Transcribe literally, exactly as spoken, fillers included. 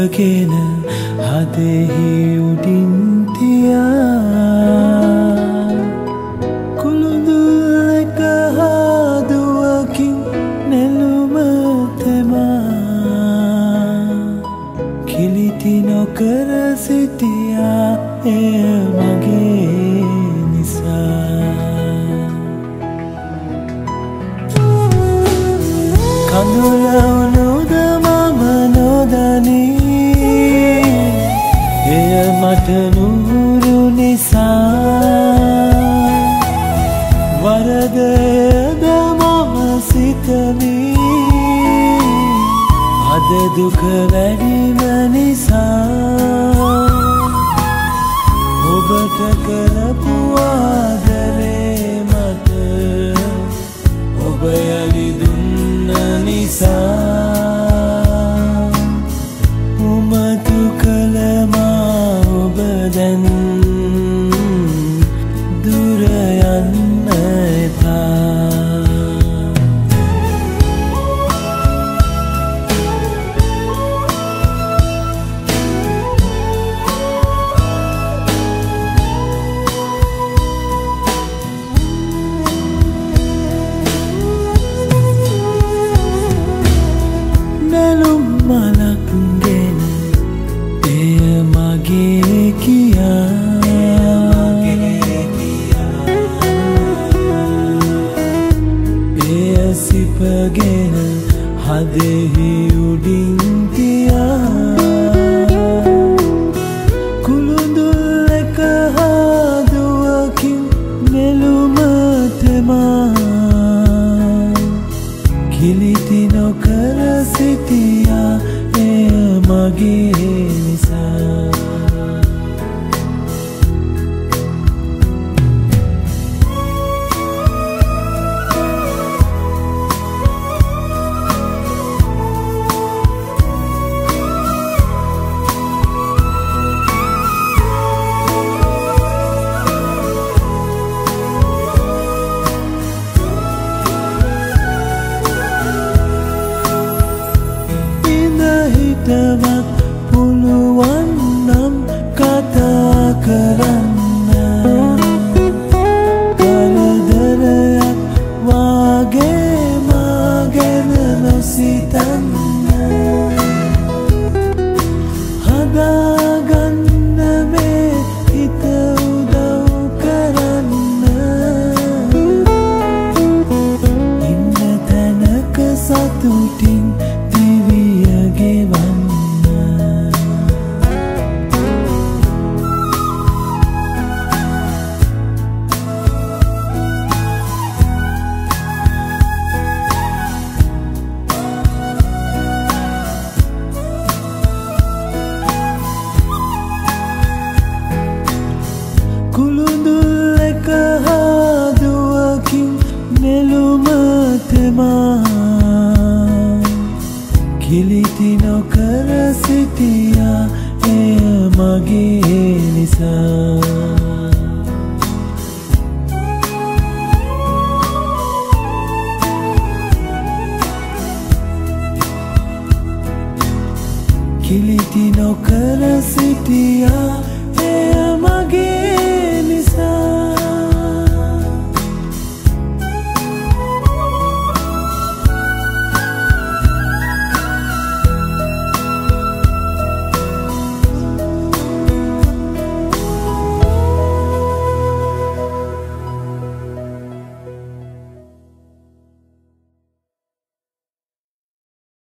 සිපගෙන හදෙහි උඩින් තියා කුළුඳුල්ලක හාදුවකින් නෙළුම තෙමා කිලිටි නොකර සිටියා එය මගේ නිසා කඳුල උණුද මම නොදනී එය මට නුරු නිසා වරදයද මම සිතමි අද දුක වැඩිම නිසා ඔබට කරපු ආදරේ මට ඔබ යලි දුන්න නිසා උමතු කළ මා ඔබ දැන් දුර යන්න එපා නෙළුම් මලක්ගෙන එය මගේ කියා එය සිපගෙන හදෙහි උඩින් තියා කුළුඳුල්ලක හාදුවකින් නෙළුම තෙමා කිලිටි නොකර සිටියා එය මගේ නිසා හිතවත් පුළුවන් නම් කතා කරන්න කරදරයක් වාගේ මා ගැන නොසිතන්න හදාගන්න මේ හිත උදව් කරන්න ඉන්න තැනක සතුටින් කුළුඳුල්ලක හාදුවකින් නෙළුම තෙමා කිලිටි නොකර සිටියා එය මගේ නිසා කිලිටි නොකර සිටියා එය මගේ